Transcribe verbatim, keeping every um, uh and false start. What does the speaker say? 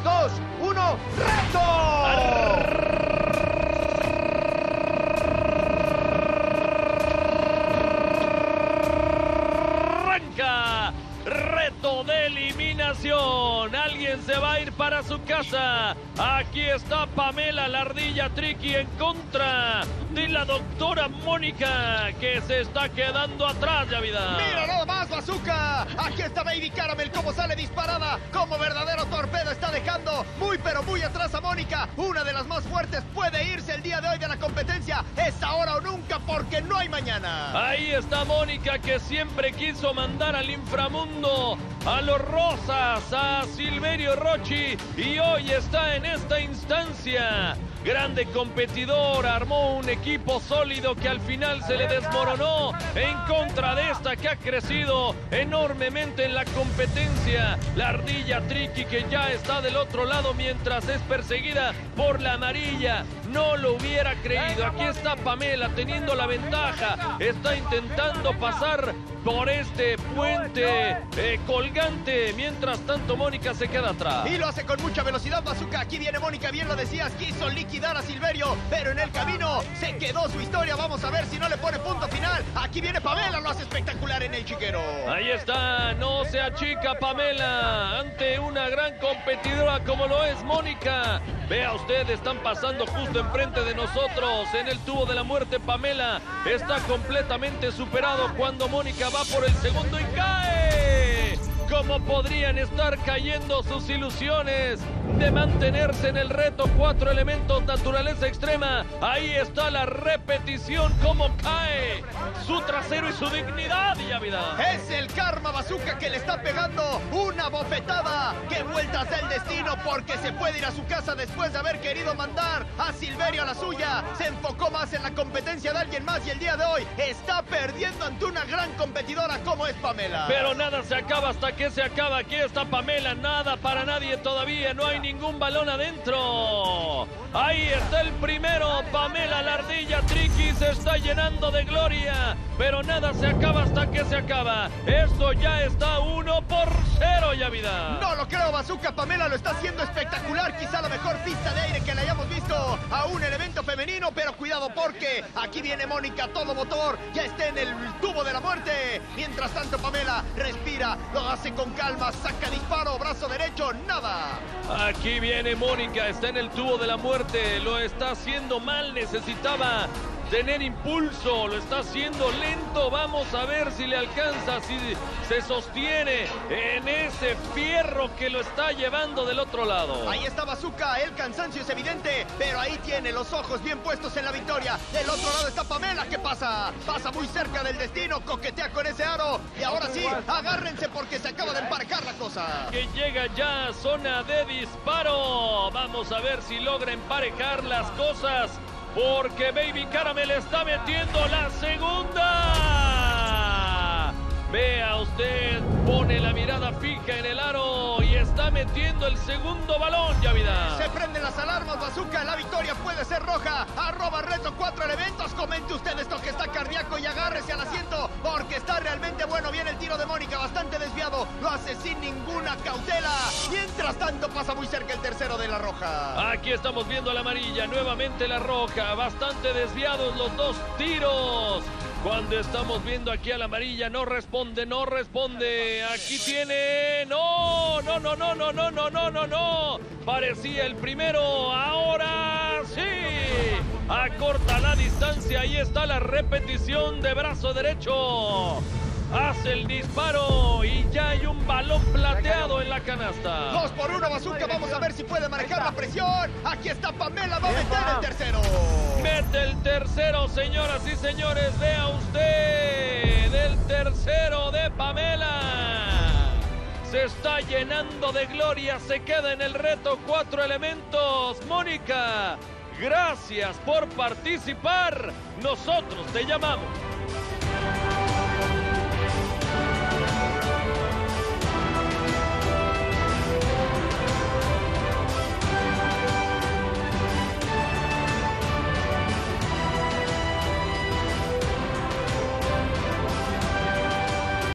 dos, uno, ¡reto! Arranca. Reto de eliminación. Alguien se va a ir para su casa. Aquí está Pamela la ardilla Triqui en contra de la doctora Mónica, que se está quedando atrás, ya vida. ¡Mira nada más, Bazooka! Aquí está Baby Caramel, como sale disparada, como verdadero torpedo está dejando muy pero muy atrás a Mónica. Una de las más fuertes puede irse el día de hoy de la competencia. Es ahora o nunca, porque no hay mañana. Ahí está Mónica, que siempre quiso mandar al inframundo a los Rosas, a Silverio Rocci, y hoy está en esta instancia. Grande competidora, armó un equipo sólido que al final se le desmoronó en contra de esta que ha crecido enormemente en la competencia. La ardilla Triqui, que ya está del otro lado mientras es perseguida por la amarilla. No lo hubiera creído. Aquí está Pamela teniendo la ventaja. Está intentando pasar por este puente eh, colgante. Mientras tanto, Mónica se queda atrás. Y lo hace con mucha velocidad, Bazooka. Aquí viene Mónica, bien lo decías. Quiso liquidar a Silverio, pero en el camino se quedó su historia. Vamos a ver si no le pone punto final. Aquí viene Pamela, lo hace espectacular en el chiquero. Ahí está, no se achica Pamela ante una gran competidora como lo es Mónica. Vea usted, están pasando justo enfrente de nosotros en el tubo de la muerte. Pamela está completamente superado cuando Mónica va por el segundo y cae. ¿Cómo podrían estar cayendo sus ilusiones de mantenerse en el reto cuatro elementos naturaleza extrema? Ahí está la repetición, cómo cae su trasero y su dignidad, ya vida. Es el karma, Bazooka, que le está pegando una bofetada. ¡Qué vueltas del destino! Porque se puede ir a su casa después de haber querido mandar a Silverio a la suya. Se enfocó más en la competencia de alguien más y el día de hoy está perdiendo ante una gran competidora como es Pamela. Pero nada se acaba hasta que se acaba. Aquí está Pamela, nada para nadie todavía, no hay ningún balón adentro. Ahí está el primero, Pamela la ardilla Triqui se está llenando de gloria, pero nada se acaba hasta que se acaba. Esto ya está uno por cero, ya vida. No lo creo, Bazooka. Pamela lo está haciendo espectacular, quizá la mejor pista de aire que le hayamos visto a un elemento femenino, pero cuidado porque aquí viene Mónica, todo motor, ya está en el tubo de la muerte. Mientras tanto, Pamela respira, lo hace con calma, saca disparo, brazo derecho, nada. Aquí viene Mónica, está en el tubo de la muerte, lo está haciendo mal, necesitaba tener impulso, lo está haciendo lento. Vamos a ver si le alcanza, si se sostiene en ese fierro que lo está llevando del otro lado. Ahí está Bazooka, el cansancio es evidente, pero ahí tiene los ojos bien puestos en la victoria. Del otro lado está Pamela, ¿qué pasa? Pasa muy cerca del destino, coquetea con ese aro y ahora sí, agárrense porque se acaba de emparejar la cosa. Que llega ya a zona de disparo. Vamos a ver si logra emparejar las cosas, porque Baby Caramel está metiendo la segunda. Vea usted, pone la mirada fija en el aro y está metiendo el segundo balón, ya vida. Se prenden las alarmas, Bazooka, la victoria puede ser roja. Arroba reto cuatro elementos, comente usted esto que está cardíaco y agárrese al asiento porque está realmente bueno. Viene el tiro de Mónica, bastante desviado, lo hace sin ninguna cautela. Mientras tanto pasa muy cerca el tercero de la roja. Aquí estamos viendo a la amarilla, nuevamente la roja, bastante desviados los dos tiros. Cuando estamos viendo aquí a la amarilla, no responde, no responde. Aquí tiene... No, no, no, no, no, no, no, no, no, no. Parecía el primero, ahora sí. Acorta la distancia, ahí está la repetición de brazo derecho. Hace el disparo y ya hay un balón plateado en la canasta. Dos por uno, Bazooka, vamos a ver si puede manejar la presión. Aquí está Pamela, va a meter el tercero. Mete el tercero, señoras y señores, vea usted, el tercero de Pamela. Se está llenando de gloria, se queda en el reto cuatro elementos. Mónica, gracias por participar, nosotros te llamamos.